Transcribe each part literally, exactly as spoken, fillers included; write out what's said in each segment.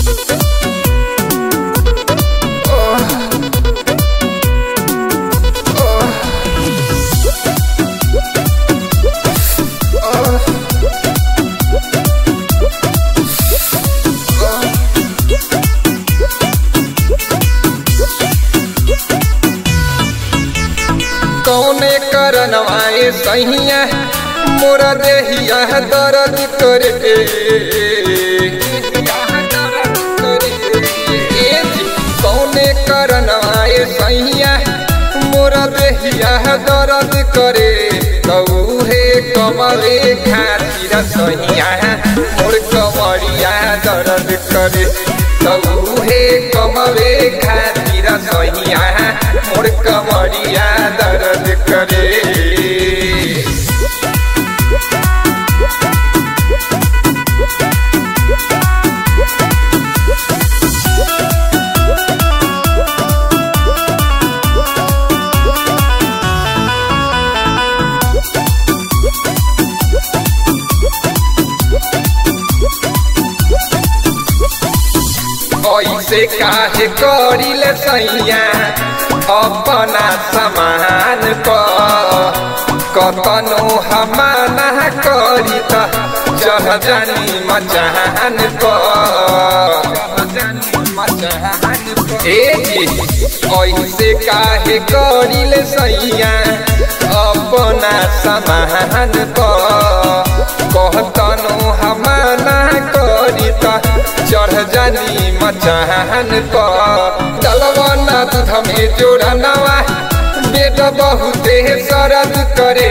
कौने करनवाए सहिया मोरा देहिया दर्द करे कौने करनवाए सहिया मोरा देहिया दर्द करे कौहे कमरे खातिर सहिया मोर कमरिया दर्द करे कौहे कमरे खातिर सहिया मोर कमरिया दर्द करे। ऐसे काहे करिले सैया अपना समान पर कतनो हमाना करी त चढ़ जानी मचान पर ऐसे काहे करिले सैया अपना समान पर कहतनो हमाना करी त चढ़ जानी मचान पर दलवाना दूध में जोड़ा नवा बेट बहुते सरद करे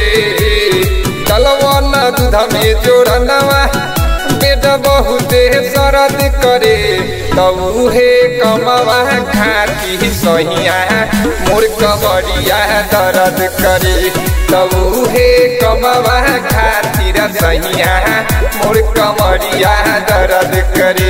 दलवाना दूध में जोड़ा नवा बेट बहुते सरद करे तबुहे कमवा खाती सहिया मोर कमरिया दर्द करे तबुहे कमवा खातिर सहिया मोर कमरिया दर्द करे।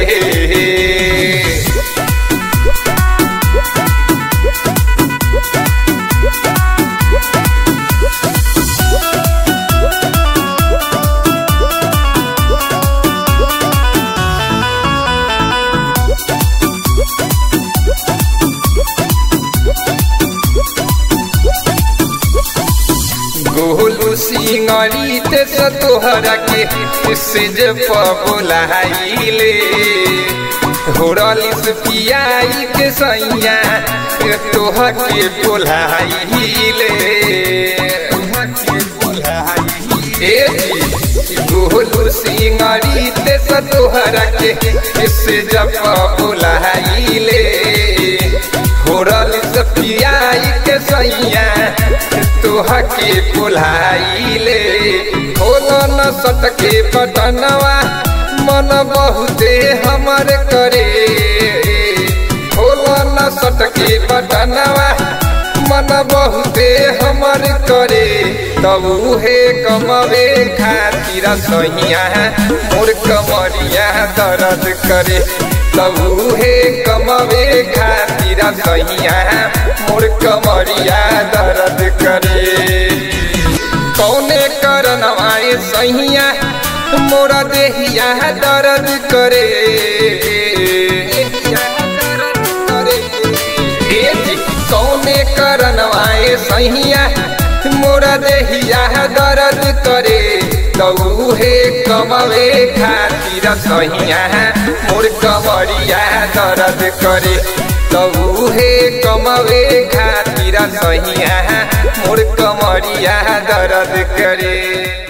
गोलू सिंगरी ते तोहरा के सिज बुलाइले होरलिस पियाई के सैया तोह के बुलाइले गोलू सिंगरी ते तोहरा के सिज बुलाइले होरलिस पियाई के सैया तोह के बुलाइले खोलो न सटके बटनवा मन बहुते हमर करे खोलो न सटके बटनवा मन बहुते हमर करे तबुहे कमवे खातिर सहिया मोर कमरिया दर्द करे तबुहे कमवे खातिर सहिया मोर कमरिया दर्द करे। कौने करनवाए सहिया मोरा देहिया दर्द करे कौने करनवाए सहिया मोरा देहिया दर्द करे तबुहे कमवे खातिर सहिया मोर कमरिया दर्द करे तबुहे कमवे खातिर सहिया मोर कमरिया दर्द करे।